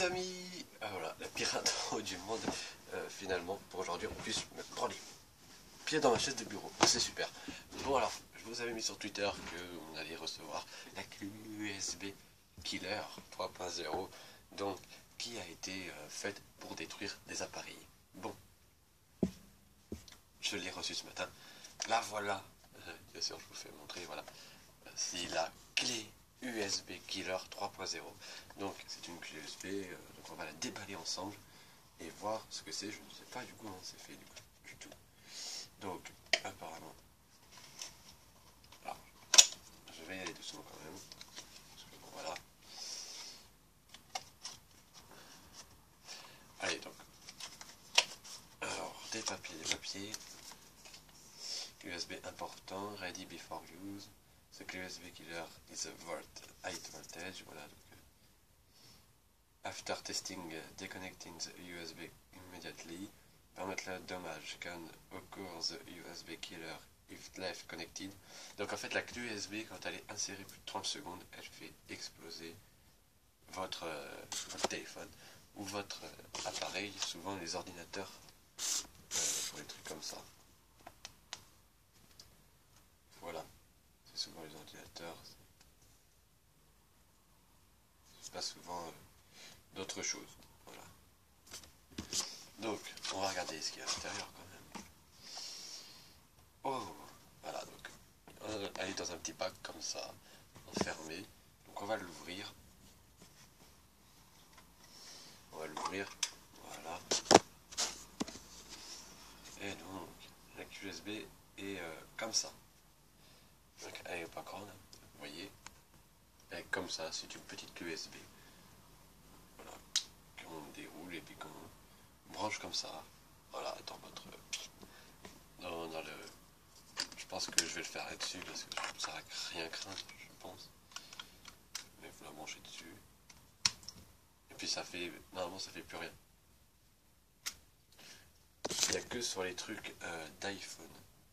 les amis, voilà, la pire intro du monde, finalement, pour aujourd'hui, on puisse me prendre les pieds dans ma chaise de bureau, c'est super. Bon alors, je vous avais mis sur Twitter que on allait recevoir la clé USB Killer 3.0, donc, qui a été faite pour détruire des appareils. Bon, je l'ai reçu ce matin, la voilà, bien sûr je vous fais montrer, voilà, c'est la clé USB Killer 3.0. Donc c'est une clé USB, donc on va la déballer ensemble et voir ce que c'est. Je ne sais pas du coup comment c'est fait du tout. Donc apparemment, alors, je vais y aller doucement quand même. Parce que bon voilà. Allez donc. Alors des papiers. USB important, ready before use. The USB killer is a high voltage. Voilà. Donc, after testing, disconnecting the USB immediately. Permettre le dommage can occur the USB killer if left connected. Donc en fait la clé USB, quand elle est insérée plus de 30 secondes, elle fait exploser votre téléphone ou votre appareil, souvent les ordinateurs, pour les trucs comme ça. Voilà, c'est souvent les ordinateurs. C'est pas souvent d'autres choses. Voilà. Donc, on va regarder ce qu'il y a à l'intérieur quand même. Oh, voilà, donc, elle est dans un petit pack comme ça, enfermé. Donc on va l'ouvrir. Voilà. Et donc, la clé USB est comme ça. Donc, elle n'est pas grande, vous voyez. Elle est comme ça, c'est une petite clé USB. Voilà, qu'on déroule et puis qu'on branche comme ça. Voilà, dans votre... dans le... Je pense que je vais le faire là-dessus parce que ça n'a rien craindre, je pense. Mais vous la branchez dessus. Et puis ça fait... Normalement ça fait plus rien. Il n'y a que sur les trucs d'iPhone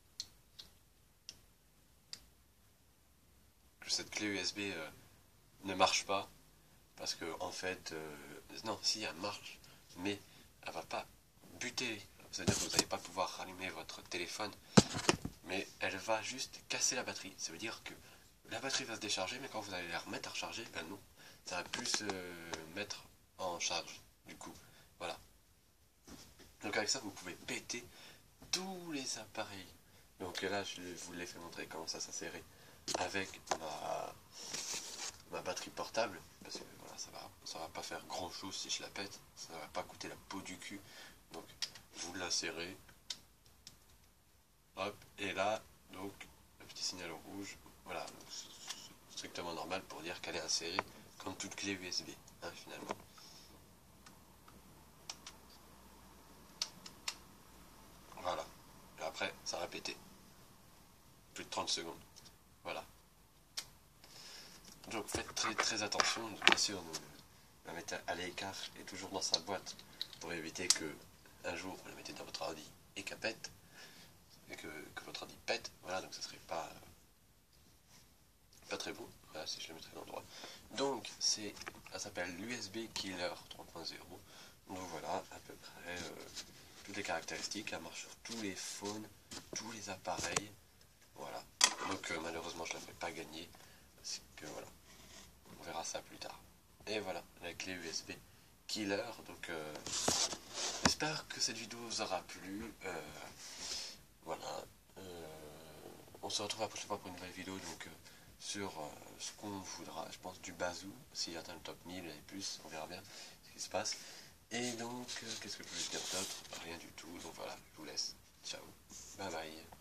que cette clé USB ne marche pas. Parce que en fait... non, si elle marche, mais elle va pas buter. C'est-à-dire que vous n'allez pas pouvoir rallumer votre téléphone. Mais elle va juste casser la batterie. Ça veut dire que la batterie va se décharger, mais quand vous allez la remettre à recharger, ben non, ça va plus se mettre en charge, du coup. Voilà. Donc avec ça, vous pouvez péter tous les appareils. Donc là, je vous l'ai fait montrer comment ça s'insérait avec ma batterie portable, parce que voilà, ça va pas faire grand chose si je la pète, ça va pas coûter la peau du cul. Donc vous l'insérez. Hop, et là, donc, le petit signal rouge, voilà, strictement normal pour dire qu'elle est insérée comme toute clé USB, hein, finalement. Voilà, et après, ça va péter. Plus de 30 secondes, voilà. Donc faites très attention, bien sûr, la mettez à l'écart et toujours dans sa boîte, pour éviter que, un jour, vous la mettez dans votre ordi et qu'elle pète. Et que votre ordi pète, voilà, donc ça serait pas très beau, voilà, si je le mettrais dans le droit. Donc ça s'appelle l'USB Killer 3.0, donc voilà, à peu près toutes les caractéristiques, elle marche sur tous les phones, tous les appareils, voilà. Donc malheureusement je ne la fais pas gagner, parce que voilà, on verra ça plus tard. Et voilà, la clé USB Killer, donc j'espère que cette vidéo vous aura plu. Voilà, on se retrouve la prochaine fois pour une nouvelle vidéo, donc sur ce qu'on voudra, je pense du bazou, s'il atteint le top 1000 et plus, on verra bien ce qui se passe. Et donc, qu'est-ce que je peux dire d'autre? Rien du tout, donc voilà, je vous laisse. Ciao, bye bye.